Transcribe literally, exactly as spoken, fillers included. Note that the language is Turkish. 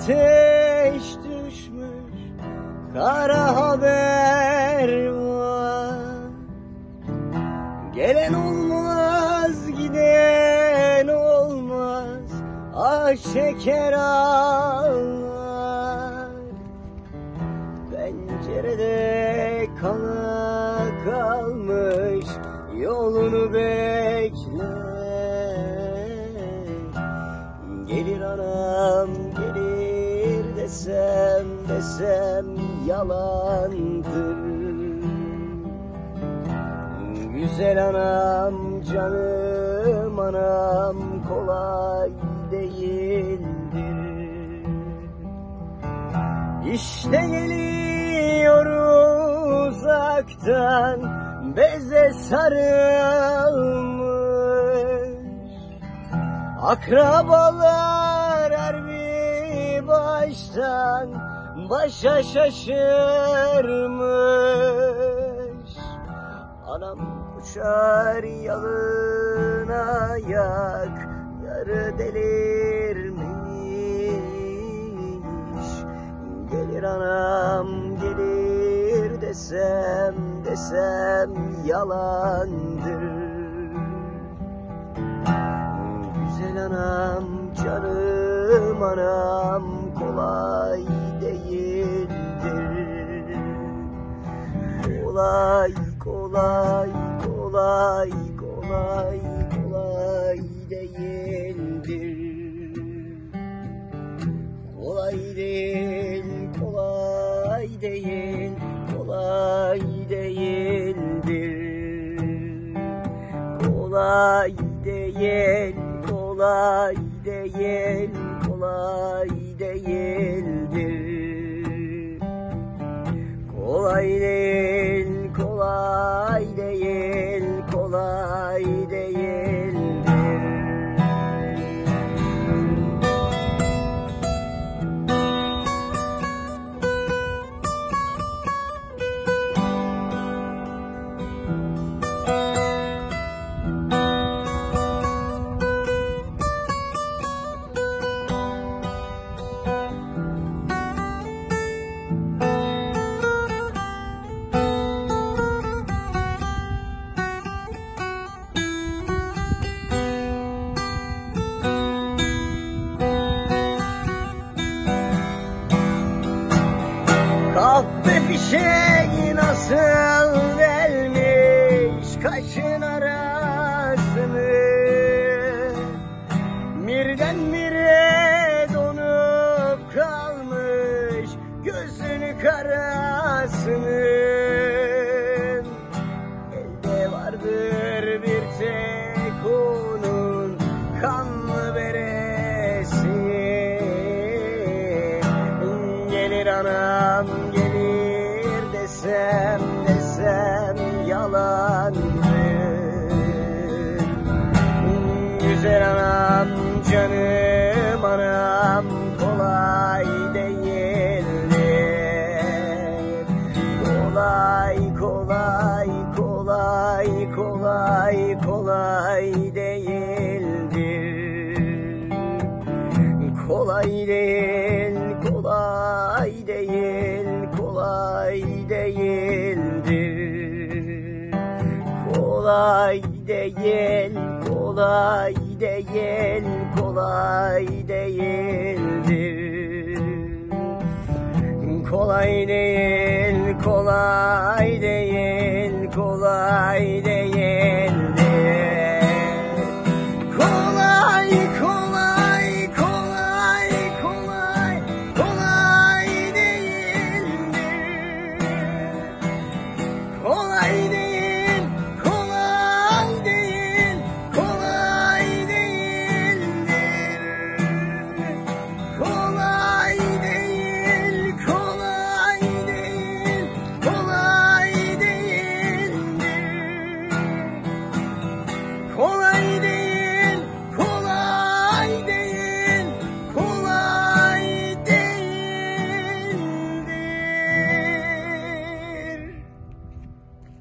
ateş düşmüş, kara haber var. Gelen olmaz, giden olmaz, ah şeker ağlar. Pencerede kala kalmış, yolunu bekler. Gelir anam gelir desem desem yalandır. Güzel anam canım anam kolay değildir. İşte geliyor uzaktan beze sarılmış. Akrabalar her bir baştan başa şaşırmış. Anam uçar yalın ayak, yarı delirmiş. Gelir anam gelir desem desem yalandır. Güzel anam canım anam kolay değildir. Kolay kolay kolay kolay kolay değildir. Kolay değil kolay değil kolay değildir. Kolay değil kolay değil kolay değildir. Kolay değil kolay değil kolay değildir. Kahve fişeği nasıl delmiş kaşın arasını. Birdenbire donup kalmış gözünü karasının. Elde vardır bir tek onun kanlı beresi. Gelir anam gelir desem desem yalandır. Güzel anam canım anam kolay değildir. Kolay kolay kolay kolay kolay değildir. Kolay değil kolay değil kolay değildir. Kolay değil kolay değil kolay değildir. Kolay değil kolay değil kolay değil.